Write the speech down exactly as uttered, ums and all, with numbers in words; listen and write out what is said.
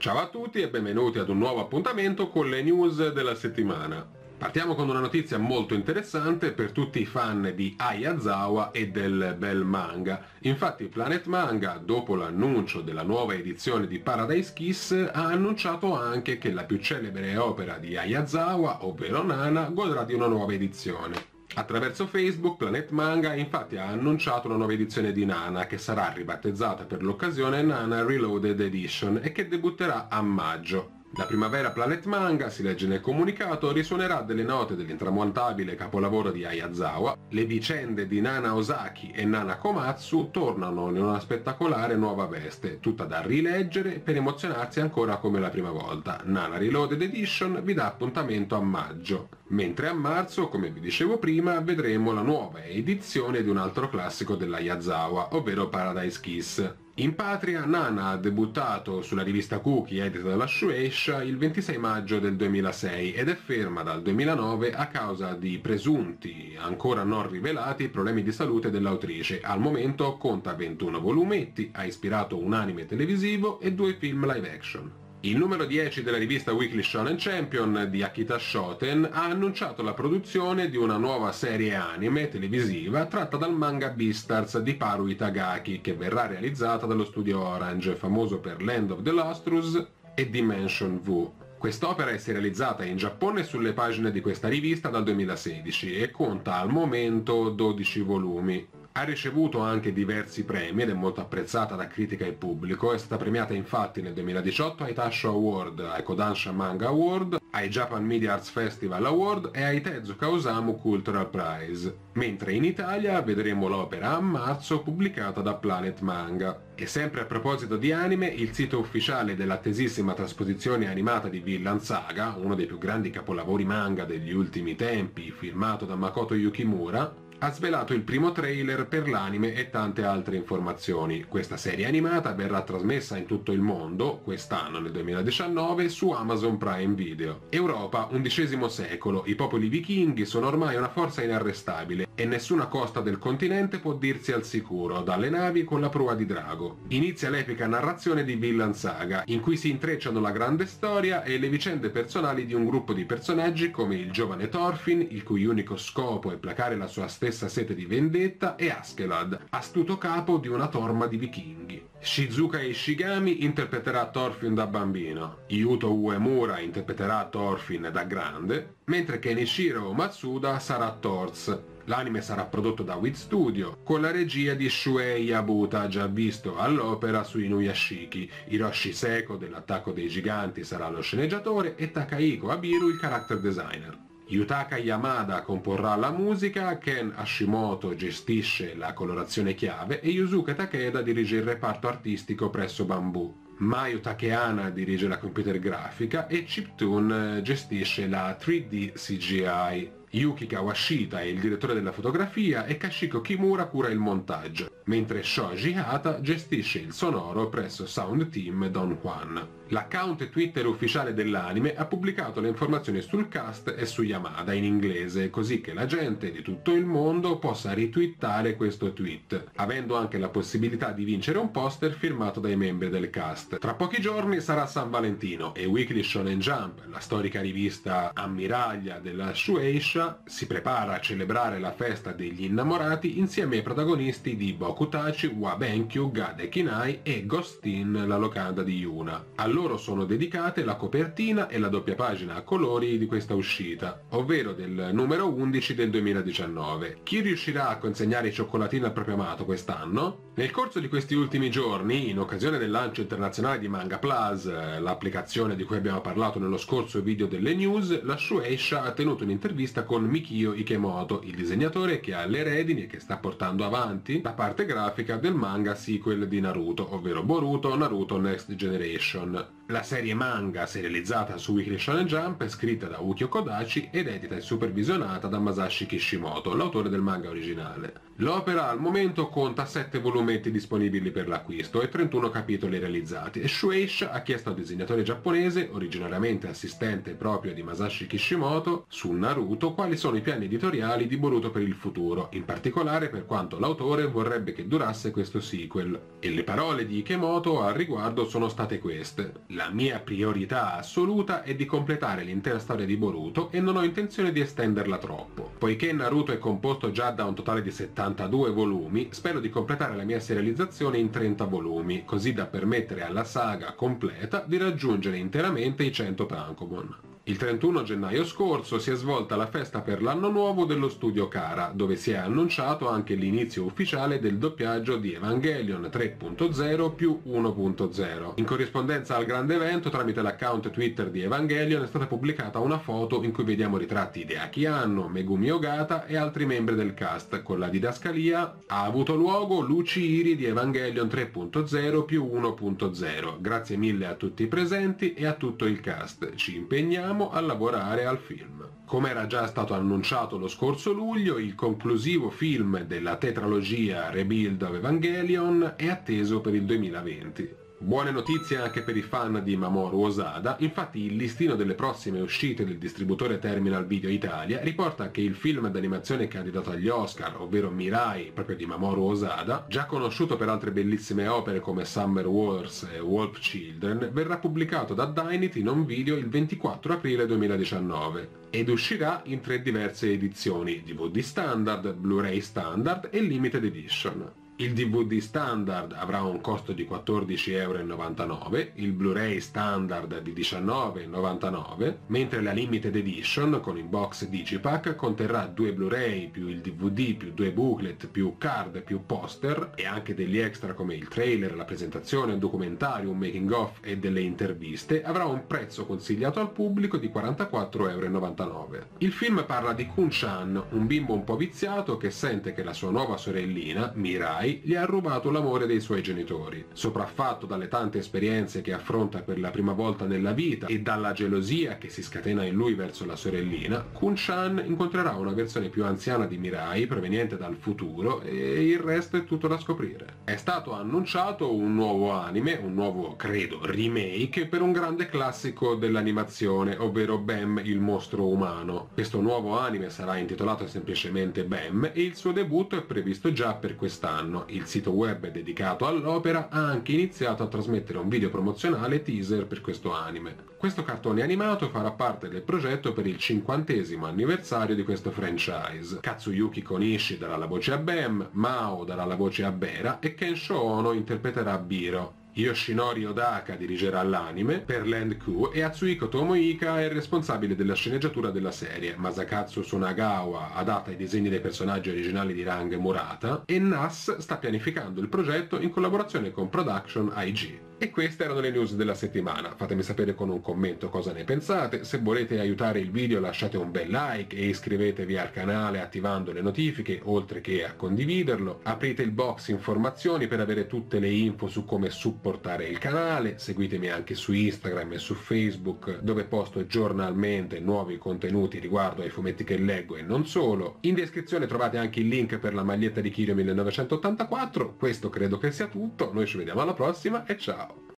Ciao a tutti e benvenuti ad un nuovo appuntamento con le news della settimana. Partiamo con una notizia molto interessante per tutti i fan di Ayazawa e del bel manga. Infatti Planet Manga, dopo l'annuncio della nuova edizione di Paradise Kiss, ha annunciato anche che la più celebre opera di Ayazawa, ovvero Nana, godrà di una nuova edizione. Attraverso Facebook, Planet Manga infatti ha annunciato una nuova edizione di Nana che sarà ribattezzata per l'occasione Nana Reloaded Edition e che debutterà a maggio. La primavera Planet Manga, si legge nel comunicato, risuonerà delle note dell'intramontabile capolavoro di Ayazawa. Le vicende di Nana Ozaki e Nana Komatsu tornano in una spettacolare nuova veste, tutta da rileggere per emozionarsi ancora come la prima volta. Nana Reloaded Edition vi dà appuntamento a maggio, mentre a marzo, come vi dicevo prima, vedremo la nuova edizione di un altro classico dell'Ayazawa, ovvero Paradise Kiss. In patria, Nana ha debuttato sulla rivista Cookie edita dalla Shueisha il ventisei maggio del duemilasei ed è ferma dal duemilanove a causa di presunti, ancora non rivelati, problemi di salute dell'autrice. Al momento conta ventuno volumetti, ha ispirato un anime televisivo e due film live action. Il numero dieci della rivista Weekly Shonen Champion di Akita Shoten ha annunciato la produzione di una nuova serie anime televisiva tratta dal manga Beastars di Paru Itagaki, che verrà realizzata dallo studio Orange, famoso per Land of the Lustrous e Dimension V. Quest'opera è serializzata in Giappone sulle pagine di questa rivista dal duemilasedici e conta al momento dodici volumi. Ha ricevuto anche diversi premi ed è molto apprezzata da critica e pubblico. È stata premiata infatti nel duemiladiciotto ai Taisho Award, ai Kodansha Manga Award, ai Japan Media Arts Festival Award e ai Tezuka Osamu Cultural Prize, mentre in Italia vedremo l'opera a marzo pubblicata da Planet Manga. E sempre a proposito di anime, il sito ufficiale dell'attesissima trasposizione animata di Vinland Saga, uno dei più grandi capolavori manga degli ultimi tempi, firmato da Makoto Yukimura, ha svelato il primo trailer per l'anime e tante altre informazioni. Questa serie animata verrà trasmessa in tutto il mondo, quest'anno nel duemiladiciannove, su Amazon Prime Video. Europa, undicesimo secolo, i popoli vichinghi sono ormai una forza inarrestabile e nessuna costa del continente può dirsi al sicuro, dalle navi con la prua di drago. Inizia l'epica narrazione di Vinland Saga, in cui si intrecciano la grande storia e le vicende personali di un gruppo di personaggi come il giovane Thorfinn, il cui unico scopo è placare la sua stessa sete di vendetta, e Askeladd, astuto capo di una torma di vichinghi. Shizuka Ishigami interpreterà Thorfinn da bambino, Yuto Uemura interpreterà Thorfinn da grande, mentre Kenichiro Matsuda sarà Thors. L'anime sarà prodotto da Wit Studio, con la regia di Shuei Yabuta, già visto all'opera su Inuyashiki. Hiroshi Seko dell'Attacco dei Giganti sarà lo sceneggiatore e Takahiko Abiru il character designer. Yutaka Yamada comporrà la musica, Ken Hashimoto gestisce la colorazione chiave e Yusuke Takeda dirige il reparto artistico presso Bamboo. Mayu Takehana dirige la computer grafica e Chiptune gestisce la tre D C G I. Yuki Kawashita è il direttore della fotografia e Kashiko Kimura cura il montaggio, mentre Shoji Hata gestisce il sonoro presso Sound Team Don Juan. L'account Twitter ufficiale dell'anime ha pubblicato le informazioni sul cast e su Yamada in inglese, così che la gente di tutto il mondo possa ritwittare questo tweet, avendo anche la possibilità di vincere un poster firmato dai membri del cast. Tra pochi giorni sarà San Valentino e Weekly Shonen Jump, la storica rivista ammiraglia della Shueisha, si prepara a celebrare la festa degli innamorati insieme ai protagonisti di Bokutachi, Wabenkyu, Gade Kinai e Ghostin, la locanda di Yuna. A loro sono dedicate la copertina e la doppia pagina a colori di questa uscita, ovvero del numero undici del duemiladiciannove. Chi riuscirà a consegnare i cioccolatini al proprio amato quest'anno? Nel corso di questi ultimi giorni, in occasione del lancio internazionale di Manga Plus, l'applicazione di cui abbiamo parlato nello scorso video delle news, la Shueisha ha tenuto un'intervista con con Mikio Ikemoto, il disegnatore che ha le redini e che sta portando avanti la parte grafica del manga sequel di Naruto, ovvero Boruto Naruto Next Generation. La serie manga serializzata su Weekly Shonen Jump è scritta da Ukyo Kodachi ed edita e supervisionata da Masashi Kishimoto, l'autore del manga originale. L'opera al momento conta sette volumetti disponibili per l'acquisto e trentuno capitoli realizzati, e Shueisha ha chiesto al disegnatore giapponese, originariamente assistente proprio di Masashi Kishimoto, su Naruto quali sono i piani editoriali di Boruto per il futuro, in particolare per quanto l'autore vorrebbe che durasse questo sequel. E le parole di Ikemoto al riguardo sono state queste: la mia priorità assoluta è di completare l'intera storia di Boruto e non ho intenzione di estenderla troppo. Poiché Naruto è composto già da un totale di settantadue volumi, spero di completare la mia serializzazione in trenta volumi, così da permettere alla saga completa di raggiungere interamente i cento tankobon. Il trentuno gennaio scorso si è svolta la festa per l'anno nuovo dello studio Kara, dove si è annunciato anche l'inizio ufficiale del doppiaggio di Evangelion tre punto zero più uno punto zero. In corrispondenza al grande evento, tramite l'account Twitter di Evangelion è stata pubblicata una foto in cui vediamo ritratti di Hideaki Anno, Megumi Ogata e altri membri del cast, con la didascalia "Ha avuto luogo l'Uchi-Iri di Evangelion tre punto zero più uno punto zero. Grazie mille a tutti i presenti e a tutto il cast. Ci impegniamo a lavorare al film". Come era già stato annunciato lo scorso luglio, il conclusivo film della tetralogia Rebuild of Evangelion è atteso per il duemilaventi. Buone notizie anche per i fan di Mamoru Osada, infatti il listino delle prossime uscite del distributore Terminal Video Italia riporta che il film d'animazione candidato agli Oscar, ovvero Mirai, proprio di Mamoru Osada, già conosciuto per altre bellissime opere come Summer Wars e Wolf Children, verrà pubblicato da Dynit in home video il ventiquattro aprile duemiladiciannove ed uscirà in tre diverse edizioni: D V D standard, Blu-ray standard e limited edition. Il D V D standard avrà un costo di quattordici e novantanove euro, il Blu-ray standard di diciannove e novantanove, mentre la limited edition con il box Digipack conterrà due Blu-ray più il D V D più due booklet più card più poster e anche degli extra come il trailer, la presentazione, un documentario, un making of e delle interviste. Avrà un prezzo consigliato al pubblico di quarantaquattro e novantanove euro. Il film parla di Kun-chan, un bimbo un po' viziato che sente che la sua nuova sorellina, Mirai, gli ha rubato l'amore dei suoi genitori. Sopraffatto dalle tante esperienze che affronta per la prima volta nella vita e dalla gelosia che si scatena in lui verso la sorellina, Kun-chan incontrerà una versione più anziana di Mirai proveniente dal futuro e il resto è tutto da scoprire. È stato annunciato un nuovo anime, un nuovo, credo, remake per un grande classico dell'animazione, ovvero Bam il mostro umano. Questo nuovo anime sarà intitolato semplicemente Bam e il suo debutto è previsto già per quest'anno. Il sito web dedicato all'opera ha anche iniziato a trasmettere un video promozionale teaser per questo anime. Questo cartone animato farà parte del progetto per il cinquantesimo anniversario di questo franchise. Katsuyuki Konishi darà la voce a Bam, Mao darà la voce a Bera e Kensho Ono interpreterà Biro. Yoshinori Odaka dirigerà l'anime per Land Q e Atsuhiko Tomoika è il responsabile della sceneggiatura della serie. Masakatsu Sunagawa adatta i disegni dei personaggi originali di Rang Murata e N A S sta pianificando il progetto in collaborazione con Production I G. E queste erano le news della settimana. Fatemi sapere con un commento cosa ne pensate. Se volete aiutare il video lasciate un bel like e iscrivetevi al canale attivando le notifiche, oltre che a condividerlo. Aprite il box informazioni per avere tutte le info su come supportare il canale. Seguitemi anche su Instagram e su Facebook, dove posto giornalmente nuovi contenuti riguardo ai fumetti che leggo e non solo. In descrizione trovate anche il link per la maglietta di Kirio millenovecentottantaquattro. Questo credo che sia tutto. Noi ci vediamo alla prossima e ciao!